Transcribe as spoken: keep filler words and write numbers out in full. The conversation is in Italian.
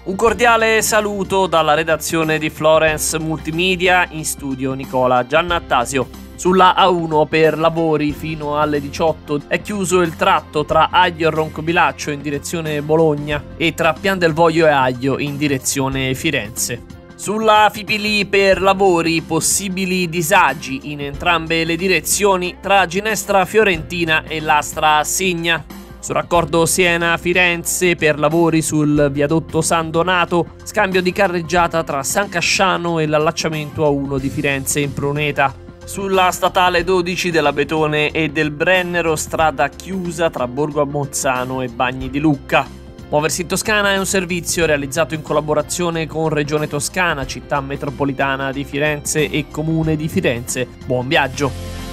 Un cordiale saluto dalla redazione di Florence Multimedia, in studio Nicola Giannattasio. Sulla A uno per lavori fino alle diciotto è chiuso il tratto tra Aglio e Roncobilaccio in direzione Bologna e tra Pian del Voglio e Aglio in direzione Firenze. Sulla Fipili per lavori, possibili disagi in entrambe le direzioni tra Ginestra Fiorentina e Lastra Signa. Sul raccordo Siena-Firenze per lavori sul viadotto San Donato, scambio di carreggiata tra San Casciano e l'allacciamento A uno di Firenze in Pruneta. Sulla statale dodici della Betone e del Brennero, strada chiusa tra Borgo a Mozzano e Bagni di Lucca. Muoversi in Toscana è un servizio realizzato in collaborazione con Regione Toscana, Città Metropolitana di Firenze e Comune di Firenze. Buon viaggio!